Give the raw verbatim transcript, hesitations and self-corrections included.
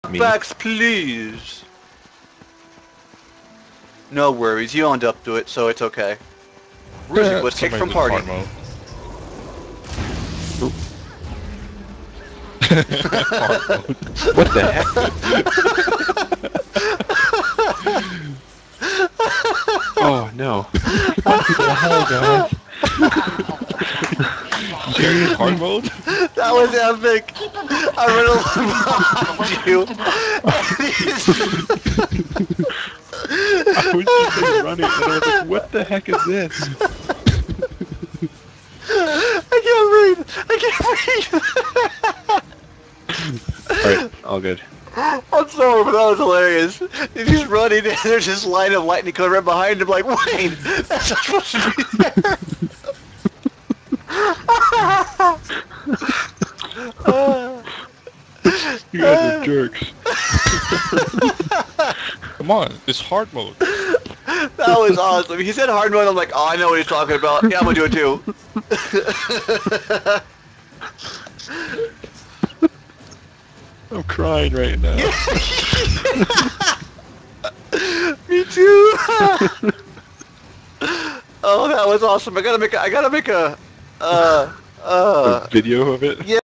Knockbacks, please. No worries, you owned up to it, so it's okay. Ruzy was kicked from party. What the heck? Oh no. What the hell, guys? Serious hard mode? That was epic! I ran along behind you. I was just running and I was like, what the heck is this? I can't breathe! I can't breathe! Alright, all good. I'm sorry, but that was hilarious. He's just running and there's this line of lightning coming right behind him like, wait! That's not supposed to be there! You guys are jerks. Come on, it's hard mode. That was awesome. He said hard mode, I'm like, oh, I know what he's talking about. Yeah, I'm gonna do it too. I'm crying right now. Me too. Oh, that was awesome. I gotta make a, I gotta make a, uh, uh. A video of it? Yeah.